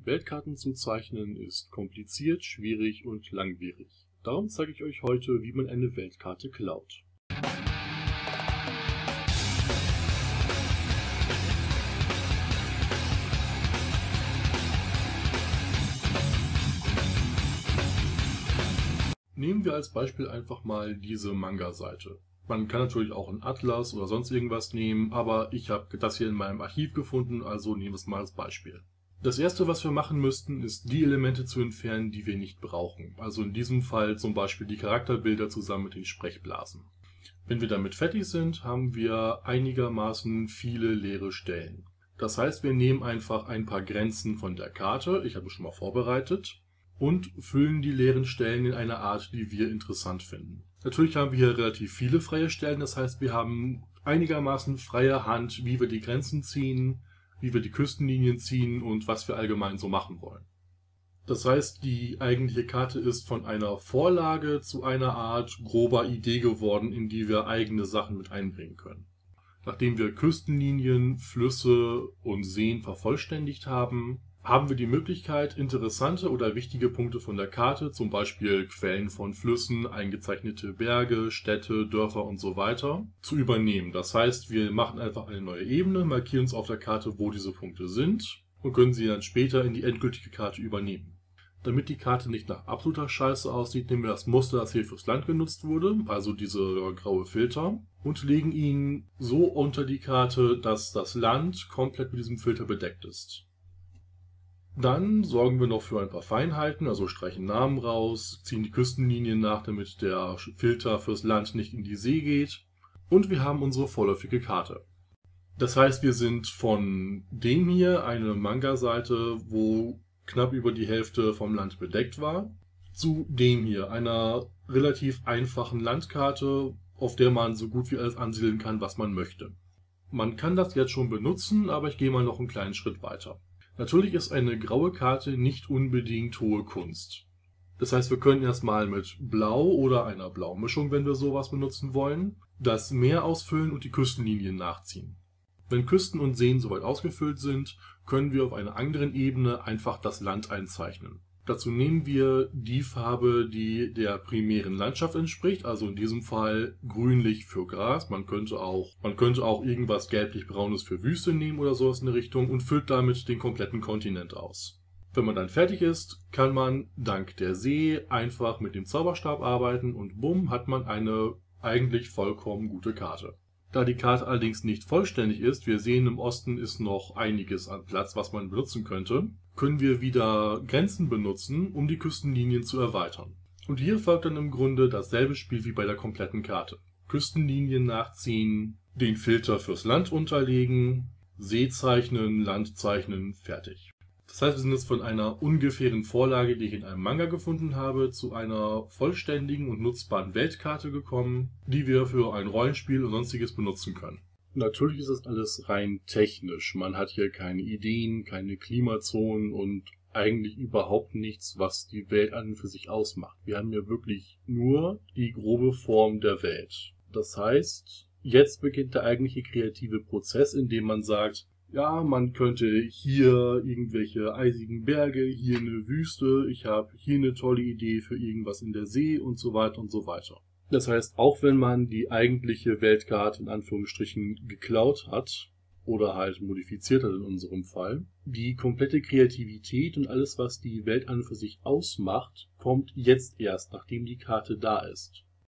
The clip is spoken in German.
Weltkarten zu zeichnen ist kompliziert, schwierig und langwierig. Darum zeige ich euch heute, wie man eine Weltkarte klaut. Nehmen wir als Beispiel einfach mal diese Manga-Seite. Man kann natürlich auch einen Atlas oder sonst irgendwas nehmen, aber ich habe das hier in meinem Archiv gefunden, also nehmen wir es mal als Beispiel. Das erste, was wir machen müssten, ist die Elemente zu entfernen, die wir nicht brauchen. Also in diesem Fall zum Beispiel die Charakterbilder zusammen mit den Sprechblasen. Wenn wir damit fertig sind, haben wir einigermaßen viele leere Stellen. Das heißt, wir nehmen einfach ein paar Grenzen von der Karte, ich habe es schon mal vorbereitet, und füllen die leeren Stellen in eine Art, die wir interessant finden. Natürlich haben wir hier relativ viele freie Stellen, das heißt, wir haben einigermaßen freie Hand, wie wir die Grenzen ziehen, wie wir die Küstenlinien ziehen und was wir allgemein so machen wollen. Das heißt, die eigentliche Karte ist von einer Vorlage zu einer Art grober Idee geworden, in die wir eigene Sachen mit einbringen können. Nachdem wir Küstenlinien, Flüsse und Seen vervollständigt haben, haben wir die Möglichkeit, interessante oder wichtige Punkte von der Karte, zum Beispiel Quellen von Flüssen, eingezeichnete Berge, Städte, Dörfer und so weiter, zu übernehmen. Das heißt, wir machen einfach eine neue Ebene, markieren uns auf der Karte, wo diese Punkte sind und können sie dann später in die endgültige Karte übernehmen. Damit die Karte nicht nach absoluter Scheiße aussieht, nehmen wir das Muster, das hier fürs Land genutzt wurde, also diese graue Filter, und legen ihn so unter die Karte, dass das Land komplett mit diesem Filter bedeckt ist. Dann sorgen wir noch für ein paar Feinheiten, also streichen Namen raus, ziehen die Küstenlinien nach, damit der Filter fürs Land nicht in die See geht. Und wir haben unsere vorläufige Karte. Das heißt, wir sind von dem hier, eine Manga-Seite, wo knapp über die Hälfte vom Land bedeckt war, zu dem hier, einer relativ einfachen Landkarte, auf der man so gut wie alles ansiedeln kann, was man möchte. Man kann das jetzt schon benutzen, aber ich gehe mal noch einen kleinen Schritt weiter. Natürlich ist eine graue Karte nicht unbedingt hohe Kunst. Das heißt, wir können erstmal mit Blau oder einer Blaumischung, wenn wir sowas benutzen wollen, das Meer ausfüllen und die Küstenlinien nachziehen. Wenn Küsten und Seen soweit ausgefüllt sind, können wir auf einer anderen Ebene einfach das Land einzeichnen. Dazu nehmen wir die Farbe, die der primären Landschaft entspricht, also in diesem Fall grünlich für Gras. Man könnte auch irgendwas gelblich-braunes für Wüste nehmen oder sowas in der Richtung und füllt damit den kompletten Kontinent aus. Wenn man dann fertig ist, kann man dank der See einfach mit dem Zauberstab arbeiten und bumm, hat man eine eigentlich vollkommen gute Karte. Da die Karte allerdings nicht vollständig ist, wir sehen im Osten ist noch einiges an Platz, was man benutzen könnte, können wir wieder Grenzen benutzen, um die Küstenlinien zu erweitern. Und hier folgt dann im Grunde dasselbe Spiel wie bei der kompletten Karte. Küstenlinien nachziehen, den Filter fürs Land unterlegen, See zeichnen, Land zeichnen, fertig. Das heißt, wir sind jetzt von einer ungefähren Vorlage, die ich in einem Manga gefunden habe, zu einer vollständigen und nutzbaren Weltkarte gekommen, die wir für ein Rollenspiel und sonstiges benutzen können. Natürlich ist das alles rein technisch. Man hat hier keine Ideen, keine Klimazonen und eigentlich überhaupt nichts, was die Welt an und für sich ausmacht. Wir haben hier wirklich nur die grobe Form der Welt. Das heißt, jetzt beginnt der eigentliche kreative Prozess, in dem man sagt, ja, man könnte hier irgendwelche eisigen Berge, hier eine Wüste, ich habe hier eine tolle Idee für irgendwas in der See und so weiter und so weiter. Das heißt, auch wenn man die eigentliche Weltkarte in Anführungsstrichen geklaut hat oder halt modifiziert hat in unserem Fall, die komplette Kreativität und alles, was die Welt an und für sich ausmacht, kommt jetzt erst, nachdem die Karte da ist.